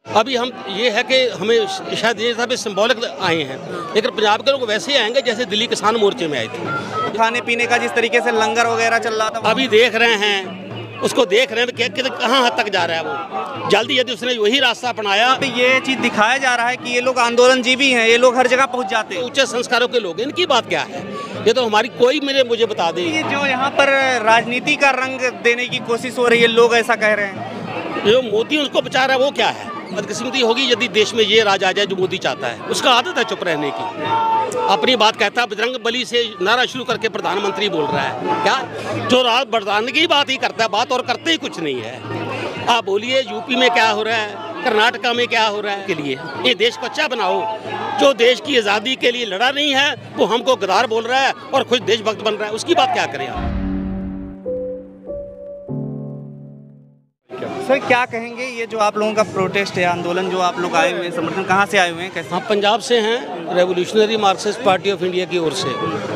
अभी हम ये है कि हमें शायद ये था सिंबॉलिक आए हैं, लेकिन पंजाब के लोग वैसे आएंगे जैसे दिल्ली किसान मोर्चे में आए थे। खाने पीने का जिस तरीके से लंगर वगैरह चल रहा था, अभी देख रहे हैं, उसको देख रहे हैं कि कहाँ हद तक जा रहा है वो। जल्दी यदि उसने वही रास्ता अपनाया। तो ये चीज दिखाया जा रहा है कि ये लोग आंदोलनजीवी हैं, ये लोग हर जगह पहुंच जाते हैं। उच्च संस्कारों के लोग, इनकी बात क्या है? ये तो हमारी कोई मुझे बता दे। ये जो यहाँ पर राजनीति का रंग देने की कोशिश हो रही है, लोग ऐसा कह रहे हैं। जो मोदी उसको बचा रहा है वो क्या है? बदकिस्मती होगी यदि देश में ये राज आ जाए जो मोदी चाहता है। उसका आदत है चुप रहने की, अपनी बात कहता है। बजरंग बली से नारा शुरू करके प्रधानमंत्री बोल रहा है क्या? जो राज बढ़ाने की बात ही करता है, बात और करते ही कुछ नहीं है। आप बोलिए यूपी में क्या हो रहा है, कर्नाटका में क्या हो रहा है? के लिए ये देश को अच्छा बनाओ। जो देश की आज़ादी के लिए लड़ा नहीं है वो हमको गद्दार बोल रहा है और खुद देशभक्त बन रहा है, उसकी बात क्या करें आप? सर क्या कहेंगे, ये जो आप लोगों का प्रोटेस्ट है, आंदोलन जो आप लोग आए हुए हैं, समर्थन कहाँ से आए हुए हैं, कैसे? हम पंजाब से हैं, revolutionary Marxist party of India की ओर से।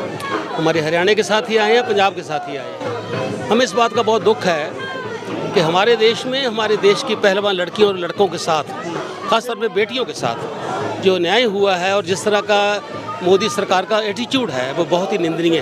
हमारे हरियाणा के साथ ही आए हैं, पंजाब के साथ ही आए हैं। हमें इस बात का बहुत दुख है कि हमारे देश में, हमारे देश की पहलवान लड़कियों और लड़कों के साथ, खासतौर पर बेटियों के साथ जो न्याय हुआ है और जिस तरह का मोदी सरकार का एटीट्यूड है वो बहुत ही निंदनीय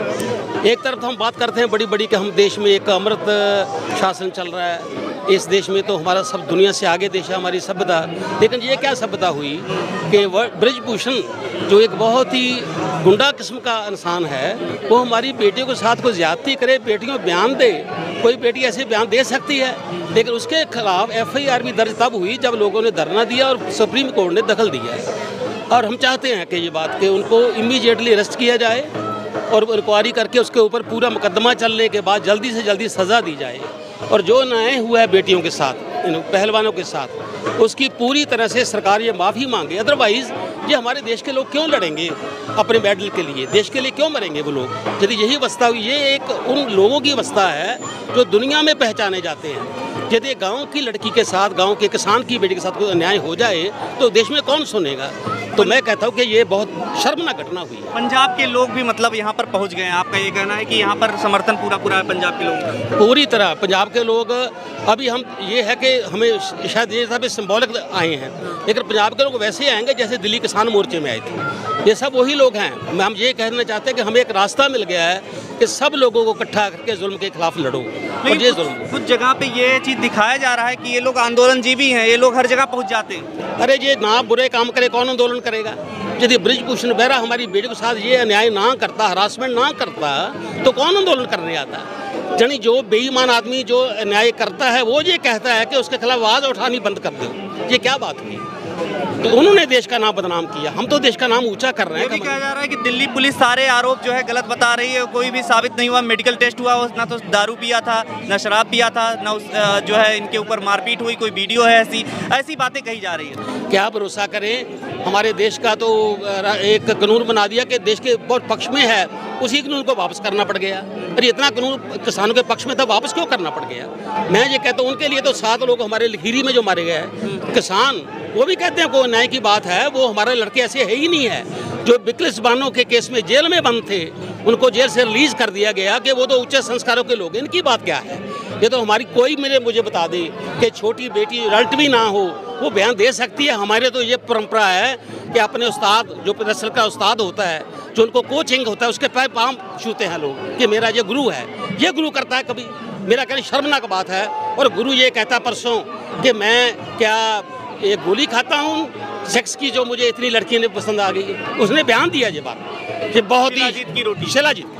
है। एक तरफ हम बात करते हैं बड़ी बड़ी कि हम देश में एक अमृत शासन चल रहा है, इस देश में तो हमारा सब दुनिया से आगे देश है, हमारी सभ्यता। लेकिन ये क्या सभ्यता हुई कि ब्रिजभूषण जो एक बहुत ही गुंडा किस्म का इंसान है, वो हमारी बेटियों के साथ कोई ज्यादती करे, बेटियों बयान दे। कोई बेटी ऐसे बयान दे सकती है, लेकिन उसके खिलाफ FIR भी दर्ज तब हुई जब लोगों ने धरना दिया और सुप्रीम कोर्ट ने दखल दिया। और हम चाहते हैं कि ये बात कि उनको इमीडिएटली अरेस्ट किया जाए और इंक्वायरी करके उसके ऊपर पूरा मुकदमा चलने के बाद जल्दी से जल्दी सज़ा दी जाए। और जो न्याय हुआ है बेटियों के साथ, इन पहलवानों के साथ, उसकी पूरी तरह से सरकार ये माफ़ी मांगे। अदरवाइज़ ये हमारे देश के लोग क्यों लड़ेंगे अपने मेडल के लिए? देश के लिए क्यों मरेंगे वो लोग? यदि यही अवस्था हुई, ये एक उन लोगों की अवस्था है जो दुनिया में पहचाने जाते हैं। यदि गांव की लड़की के साथ, गांव के किसान की बेटी के साथ कोई अन्याय हो जाए तो देश में कौन सुनेगा? तो मैं कहता हूँ कि ये बहुत शर्मनाक घटना हुई है। पंजाब के लोग भी मतलब यहाँ पर पहुँच गए हैं, आपका ये कहना है कि यहाँ पर समर्थन पूरा है पंजाब के लोगों का? पूरी तरह पंजाब के लोग। अभी हम ये है कि हमें शायद ये था सिंबॉलिक आए हैं, लेकिन पंजाब के लोग वैसे आएंगे जैसे दिल्ली किसान मोर्चे में आए थे। ये सब वही लोग हैं। हम ये कहना चाहते हैं कि हमें एक रास्ता मिल गया है कि सब लोगों को इकट्ठा करके जुल्म के खिलाफ लड़ो। और ये जुल्म कुछ जगह पे ये चीज़ दिखाया जा रहा है कि ये लोग आंदोलनजीवी हैं, ये लोग हर जगह पहुँच जाते हैं। अरे ये ना बुरे काम करे कौन आंदोलन करेगा? यदि ब्रिजभूषण बेहरा हमारी बेटी के साथ ये अन्याय ना करता, हरासमेंट ना करता, तो कौन आंदोलन करने आता? यानी जो बेईमान आदमी जो न्याय करता है वो ये कहता है कि उसके खिलाफ आवाज़ उठानी बंद कर दो। ये क्या बात हुई? तो उन्होंने देश का नाम बदनाम किया, हम तो देश का नाम ऊंचा कर रहे हैं। ये भी कहा जा रहा है कि दिल्ली पुलिस सारे आरोप जो है गलत बता रही है, कोई भी साबित नहीं हुआ। मेडिकल टेस्ट हुआ, ना तो दारू पिया था, ना शराब पिया था, ना जो है इनके ऊपर मारपीट हुई, कोई वीडियो है, ऐसी बातें कही जा रही है। क्या भरोसा करें? हमारे देश का तो एक कानून बना दिया कि देश के बहुत पक्ष में है, उसी कानून को वापस करना पड़ गया। अरे इतना कानून किसानों के पक्ष में था, वापस क्यों करना पड़ गया? मैं ये कहता हूँ उनके लिए तो 7 लोग हमारे लखीरी में जो मारे गए हैं किसान, वो भी कहते हैं कोई न्याय की बात है। वो हमारे लड़के ऐसे है ही नहीं है। जो बिकलिस बानो के केस में जेल में बंद थे, उनको जेल से रिलीज कर दिया गया कि वो तो उच्च संस्कारों के लोग, इनकी बात क्या है? ये तो हमारी कोई मुझे बता दे कि छोटी बेटी रिजल्ट भी ना हो वो बयान दे सकती है। हमारे तो ये परंपरा है कि अपने उस्ताद, जो नस्ल का उस्ताद होता है, जो उनको कोचिंग होता है, उसके पैर पाँव छूते हैं लोग कि मेरा ये गुरु है। ये गुरु करता है कभी? मेरा कहना शर्मनाक बात है। और गुरु ये कहता परसों कि मैं क्या एक गोली खाता हूँ सेक्स की, जो मुझे इतनी लड़की ने पसंद आ गई। उसने बयान दिया ये बात, ये बहुत ही शिलाजीत की रोटी।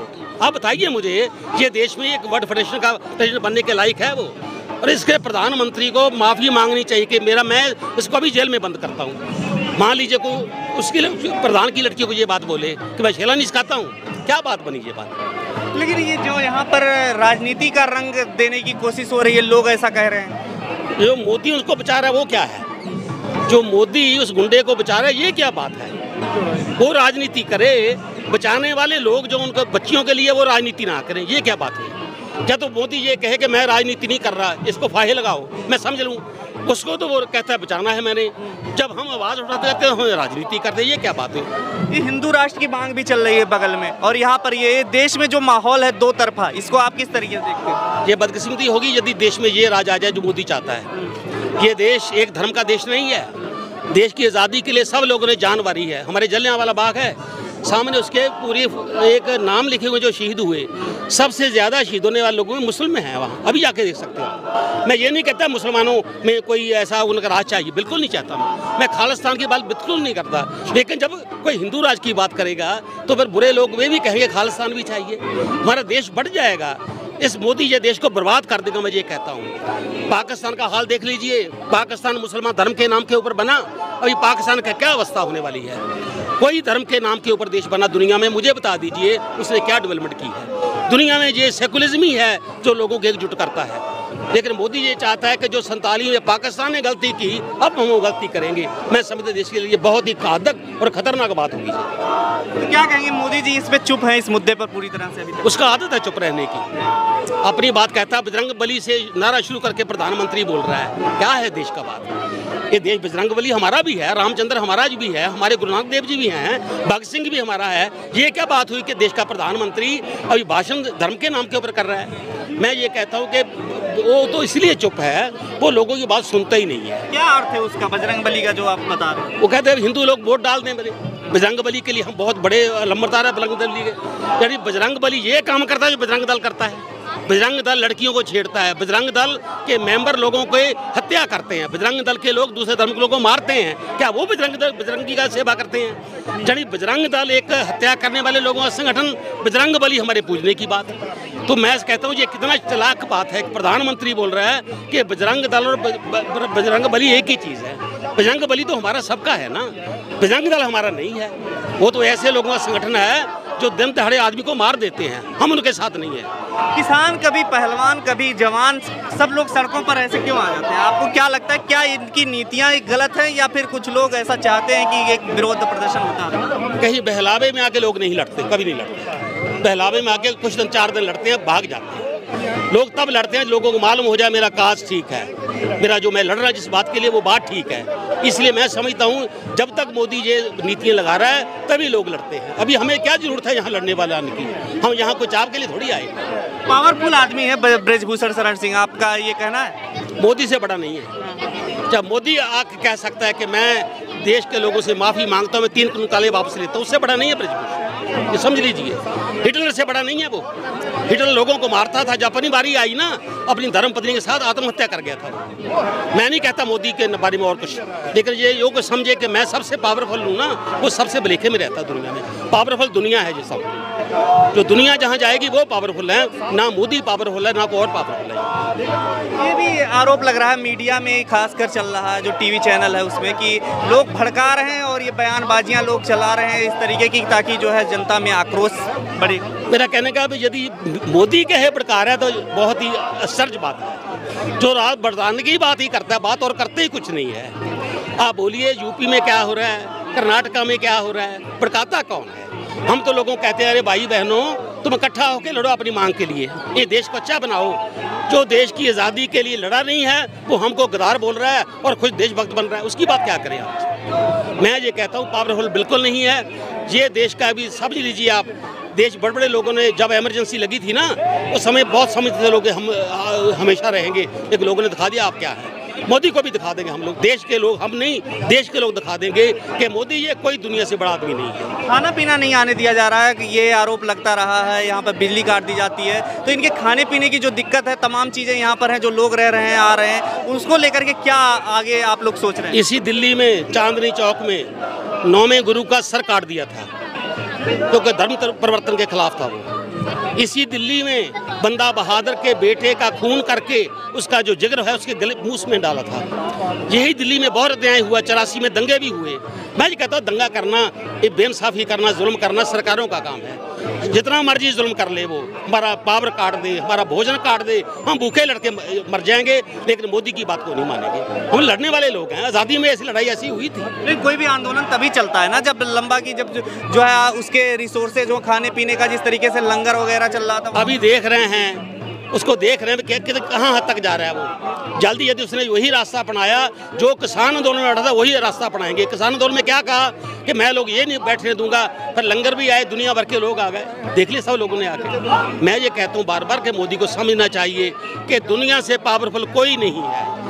आप बताइए मुझे, ये देश में एक वर्ल्ड फेडरेशन का प्रेसिडेंट बनने के लायक है वो? और इसके प्रधानमंत्री को माफ़ी मांगनी चाहिए कि मैं इसको भी जेल में बंद करता हूँ। मान लीजिए को उसकी प्रधान की लड़कियों को ये बात बोले कि मैं शेला नहीं खाता हूँ, क्या बात बनी ये बात? लेकिन ये जो यहाँ पर राजनीति का रंग देने की कोशिश हो रही है, लोग ऐसा कह रहे हैं। जो मोदी उसको बचा रहा है वो क्या है? जो मोदी उस गुंडे को बचा रहा है ये क्या बात है? वो राजनीति करे, बचाने वाले लोग जो उनको बच्चियों के लिए वो राजनीति ना करें, ये क्या बात है? क्या तो मोदी ये कहे कि मैं राजनीति नहीं कर रहा, इसको फाहे लगाओ, मैं समझ लूँ, उसको तो वो कहता है बचाना है मैंने। जब हम आवाज़ उठाते रहते हैं हम राजनीति करते हैं, ये क्या बात है? ये हिंदू राष्ट्र की मांग भी चल रही है बगल में, और यहाँ पर ये देश में जो माहौल है दो तरफा, इसको आप किस तरीके से देखते हैं? ये बदकिस्मती होगी यदि देश में ये राज आ जाए जो मोदी चाहता है। ये देश एक धर्म का देश नहीं है। देश की आज़ादी के लिए सब लोगों ने जान वारी है। हमारे जलियांवाला बाग है, सामने उसके पूरी एक नाम लिखे हुए जो शहीद हुए, सबसे ज़्यादा शहीद होने वाले लोगों में मुस्लिम हैं वहाँ, अभी जाके देख सकते हो। मैं ये नहीं कहता मुसलमानों में कोई ऐसा उनका राज चाहिए, बिल्कुल नहीं चाहता मैं खालिस्तान की बात बिल्कुल नहीं करता। लेकिन जब कोई हिंदू राज की बात करेगा तो फिर बुरे लोग वे भी कहेंगे खालिस्तान भी चाहिए, हमारा देश बढ़ जाएगा। इस मोदी ये देश को बर्बाद कर देगा, मैं ये कहता हूँ। पाकिस्तान का हाल देख लीजिए, पाकिस्तान मुसलमान धर्म के नाम के ऊपर बना, अभी पाकिस्तान का क्या अवस्था होने वाली है। कोई धर्म के नाम के ऊपर देश बना दुनिया में, मुझे बता दीजिए उसने क्या डेवलपमेंट की है। दुनिया में ये सेकुलरिज्म ही है जो लोगों को एकजुट करता है। लेकिन मोदी ये चाहता है कि जो 47 में पाकिस्तान ने गलती की, अब हम वो गलती करेंगे। मैं समझता देश के लिए बहुत ही घातक और खतरनाक बात होगी। तो क्या कहेंगे, मोदी जी इस पे चुप हैं इस मुद्दे पर पूरी तरह से? अभी उसका आदत है चुप रहने की, अपनी बात कहता है। बजरंग बली से नारा शुरू करके प्रधानमंत्री बोल रहा है, क्या है देश का बात। ये देश बजरंग बली हमारा भी है, रामचंद्र हमारा भी है, हमारे गुरु नानक देव जी भी हैं, भगत सिंह भी हमारा है। ये क्या बात हुई कि देश का प्रधानमंत्री अभी भाषण धर्म के नाम के ऊपर कर रहा है। मैं ये कहता हूँ कि वो तो इसलिए चुप है, वो लोगों की बात सुनता ही नहीं है। क्या अर्थ है उसका बजरंग बली का जो आप बता रहे हैं? वो कहते हैं हिंदू लोग वोट डाल दें मेरे बजरंग बली के लिए, हम बहुत बड़े लंबरदार है बजरंग बली के। यानी बजरंग बली ये काम करता है जो बजरंग दल करता है। बजरंग दल लड़कियों को छेड़ता है, बजरंग दल के मेंबर लोगों को हत्या करते हैं, बजरंग दल के लोग दूसरे धर्म के लोगों को मारते हैं। क्या वो बजरंगी का सेवा करते हैं? यानी बजरंग दल एक हत्या करने वाले लोगों का संगठन, बजरंग बली हमारे पूजने की बात। तो मैं कहता हूँ ये कितना चालाक बात है। प्रधानमंत्री बोल रहा है कि बजरंग दल और बजरंग बली एक ही चीज़ है। बजरंग बली तो हमारा सबका है ना, बजरंग दल हमारा नहीं है। वो तो ऐसे लोगों का संगठन है जो दिन दहाड़े आदमी को मार देते हैं, हम उनके साथ नहीं है। किसान कभी पहलवान कभी जवान, सब लोग सड़कों पर ऐसे क्यों आ जाते हैं? आपको क्या लगता है, क्या इनकी नीतियाँ गलत हैं या फिर कुछ लोग ऐसा चाहते हैं कि एक विरोध प्रदर्शन होता है? कहीं बहलावे में आके लोग नहीं लड़ते, कभी नहीं लड़ते। बहलावे में आके कुछ दिन 4 दिन लड़ते हैं, भाग जाते हैं। लोग तब लड़ते हैं लोगों को मालूम हो जाए मेरा काज ठीक है, मेरा जो मैं लड़ रहा जिस बात के लिए वो बात ठीक है। इसलिए मैं समझता हूँ जब तक मोदी ये नीतियाँ लगा रहा है तभी लोग लड़ते हैं। अभी हमें क्या जरूरत है यहाँ लड़ने वाले आने की, हम यहाँ कुछ आप के लिए थोड़ी आए। पावरफुल आदमी है ब्रजभूषण शरण सिंह, आपका ये कहना है? मोदी से बड़ा नहीं है। जब मोदी आके कह सकता है कि मैं देश के लोगों से माफ़ी मांगता हूँ, मैं 3 कुंताले वापस लेता हूँ, उससे बड़ा नहीं है ब्रजभूषण, ये समझ लीजिए। हिटलर से बड़ा नहीं है वो। हिटलर लोगों को मारता था, जब अपनी बारी आई ना अपनी धर्मपत्नी के साथ आत्महत्या कर गया था वो। मैं नहीं कहता मोदी के बारे में और कुछ, लेकिन ये योग समझे कि मैं सबसे पावरफुल हूँ ना, वो सबसे भलेखे में रहता है दुनिया में। पावरफुल दुनिया है ये सब, जो दुनिया जहाँ जाएगी वो पावरफुल है, ना मोदी पावरफुल है ना कोई और पावरफुल है। ये भी आरोप लग रहा है मीडिया में खासकर चल रहा है, जो टीवी चैनल है उसमें, कि लोग भड़का रहे हैं और ये बयानबाजियां लोग चला रहे हैं इस तरीके की, ताकि जो है जनता में आक्रोश बढ़े। मेरा कहने का भी यदि मोदी कहे भड़का रहा है तो बहुत ही आश्चर्य बात है। जो रात भड़काने की बात ही करता है, बात और करते ही कुछ नहीं है। आप बोलिए यूपी में क्या हो रहा है, कर्नाटका में क्या हो रहा है, भड़काता कौन है? हम तो लोगों को कहते हैं अरे भाई बहनों तुम इकट्ठा होकर लड़ो अपनी मांग के लिए, ये देश को अच्छा बनाओ। जो देश की आज़ादी के लिए लड़ा नहीं है वो हमको गद्दार बोल रहा है और खुद देशभक्त बन रहा है, उसकी बात क्या करें आप? मैं ये कहता हूँ पावरफुल बिल्कुल नहीं है ये देश का। भी समझ लीजिए आप, देश बड़े बड़े लोगों ने जब इमरजेंसी लगी थी ना उस समय बहुत समझते थे लोग हम हमेशा रहेंगे, लेकिन लोगों ने दिखा दिया आप क्या है। मोदी को भी दिखा देंगे हम लोग, देश के लोग, हम नहीं देश के लोग दिखा देंगे कि मोदी ये कोई दुनिया से बड़ा आदमी नहीं है। खाना पीना नहीं आने दिया जा रहा है कि ये आरोप लगता रहा है, यहाँ पर बिजली काट दी जाती है, तो इनके खाने पीने की जो दिक्कत है, तमाम चीज़ें यहाँ पर हैं, जो लोग रह रहे हैं आ रहे हैं, उसको लेकर के क्या आगे आप लोग सोच रहे हैं? इसी दिल्ली में चांदनी चौक में 9वें गुरु का सर काट दिया था क्योंकि धर्म परिवर्तन के खिलाफ था वो। इसी दिल्ली में बंदा बहादुर के बेटे का खून करके उसका जो जिगर है उसके गले मुंह में डाला था। यही दिल्ली में बहुत अन्याय हुआ, 84 में दंगे भी हुए। मैं कहता हूँ दंगा करना, ये बेइंसाफी करना, जुल्म करना सरकारों का काम है। जितना मर्जी जुल्म कर ले वो, हमारा पावर काट दे, हमारा भोजन काट दे, हम भूखे लड़के मर जाएंगे, लेकिन मोदी की बात को नहीं मानेंगे। हम लड़ने वाले लोग हैं, आज़ादी में ऐसी लड़ाई ऐसी हुई थी। लेकिन कोई भी आंदोलन तभी चलता है ना जब लंबा की जब जो है उसके रिसोर्सेज हो, खाने पीने का, जिस तरीके से लंगर वगैरह चल रहा था। अभी देख रहे हैं उसको, देख रहे हैं कि कहाँ हद तक जा रहा है वो। जल्दी यदि उसने वही रास्ता अपनाया जो किसान आंदोलन में लड़ा था, वही रास्ता अपनाएंगे। किसान आंदोलन में क्या कहा कि मैं लोग ये नहीं बैठने दूंगा, फिर लंगर भी आए, दुनिया भर के लोग आ गए, देख लिए सब लोगों ने आके। मैं ये कहता हूँ बार बार कि मोदी को समझना चाहिए कि दुनिया से पावरफुल कोई नहीं है।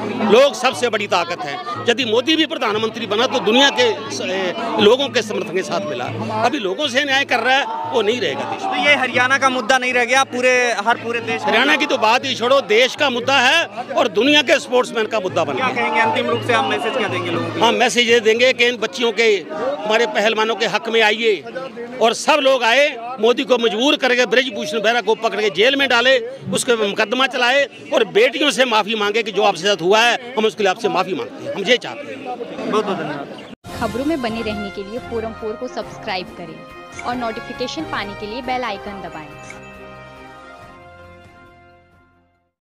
लोग सबसे बड़ी ताकत है। यदि मोदी भी प्रधानमंत्री बना तो दुनिया के लोगों के समर्थन के साथ मिला। अभी लोगों से न्याय कर रहा है, वो नहीं रहेगा देश। तो ये हरियाणा का मुद्दा नहीं रह गया, पूरे देश में। हरियाणा की तो बात ही छोड़ो, देश का मुद्दा है और दुनिया के स्पोर्ट्समैन का मुद्दा बन गया। क्या कहेंगे अंतिम रूप से, आप मैसेज क्या देंगे लोगों को? हम मैसेज ये देंगे कि इन बच्चियों के, हमारे पहलवानों के हक में आइए और सब लोग आए, मोदी को मजबूर करके ब्रजभूषण बेहरा को पकड़ के जेल में डाले, उसके मुकदमा चलाए और बेटियों से माफ़ी मांगे कि जो आपके साथ हुआ है हम उसके लिए आपसे माफ़ी मांगते हैं। हम ये चाहते हैं। बहुत बहुत धन्यवाद। खबरों में बने रहने के लिए फोरम 4 को सब्सक्राइब करें और नोटिफिकेशन पाने के लिए बेल आइकन दबाएं।